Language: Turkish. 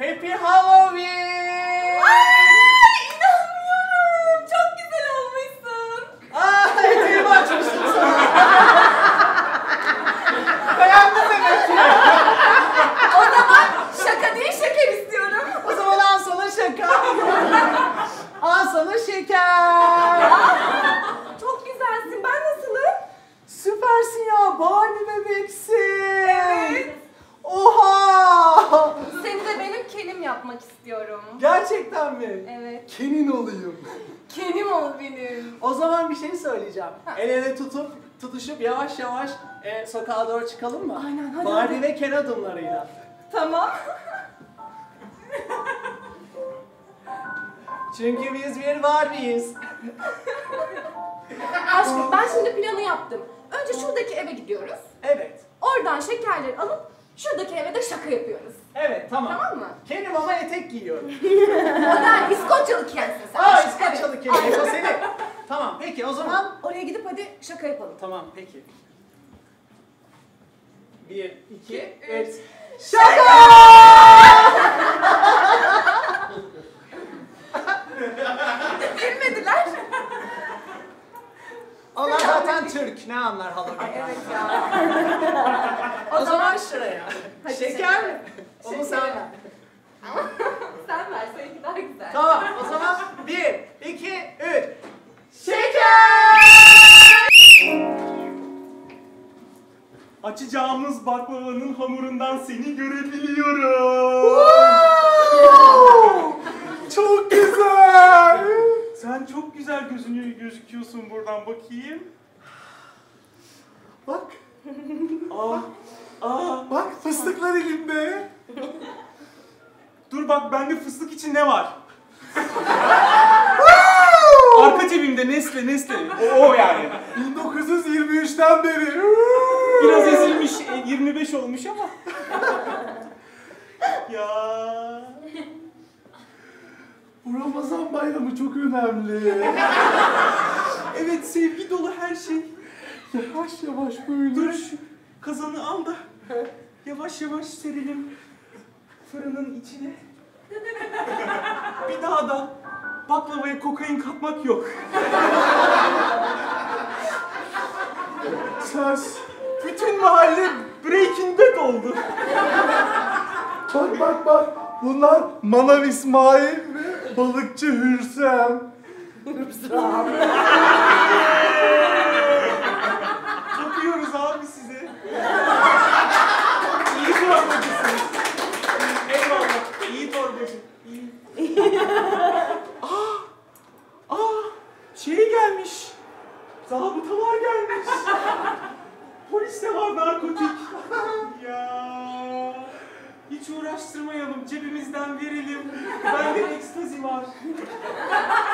Happy Halloween! Ay inanmıyorum. Çok güzel olmuşsun. Eteğimi açmıştım sana. Beğendin demek ki. O zaman şaka değil şeker istiyorum. O zaman al sana şaka. Al sana şeker. Çok güzelsin. Ben nasılım? Süpersin ya. Barbie bebeksin. Evet. Oha! Seni de benim kenim yapmak istiyorum. Gerçekten mi? Evet. Kenin olayım. Kenim ol benim. O zaman bir şey söyleyeceğim. El ele tutuşup yavaş yavaş sokağa doğru çıkalım mı? Aynen, hadi, Barbie hadi. ve Ken adımlarıyla. Tamam. Çünkü biz bir Barbie'yiz. Aşkım ben şimdi planı yaptım. Önce şuradaki eve gidiyoruz. Evet. Oradan şekerleri alıp şuradaki eve de şaka yapıyoruz. Evet, tamam. Tamam mı? Kenim ama etek giyiyorum. Modern İskoçyalı Kensin sen. Aa, Evet. İskoçyalı Kenim. O seni. Tamam, peki o zaman. Oraya gidip hadi şaka yapalım. Tamam, peki. 1, 2, 3. Şaka! Bilmediler. Onlar zaten Türk. Ne anlar Halloween? Evet ya. O zaman şuraya. Hadi Şeker mi? Onu sen ver. Sen ver, seninki daha güzel. Tamam, o zaman 1, 2, 3. Şeker! Açacağımız baklavanın hamurundan seni görebiliyorum. Çok güzel! Sen çok güzel gözüküyorsun buradan, bakayım. Bak, Bak fıstıklar elimde. Dur bak, bende fıstık için ne var? Arka cebimde Nesle. O yani. 1923'ten beri. Biraz ezilmiş, 25 olmuş ama. Ya. Bu Ramazan bayramı çok önemli. Evet, sevgi dolu her şey. Yavaş yavaş böyle. Dur şu kazanı al da yavaş yavaş serelim fırının içine. Bir daha da baklavaya kokain katmak yok. Söz. Bütün mahalle Breaking Bad oldu. Bak. Bunlar Manav İsmail ve Balıkçı Hürsem. Bakıyoruz abi size. İyi torbacısınız. Eyvallah. İyi torbacı. İyi. Şey gelmiş. Zabıtalar gelmiş. Polis de var, narkotik. Ya. Hiç uğraştırmayalım. Cebimizden verelim. Bende ekstazi var.